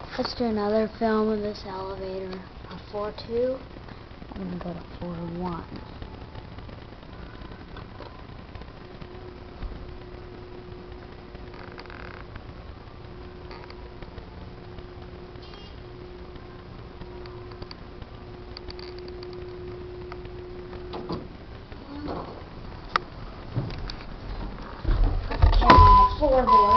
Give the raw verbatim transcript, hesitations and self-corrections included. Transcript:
Let's do another film of this elevator. A four two. I'm going to go to four one. Okay, on the floorboard.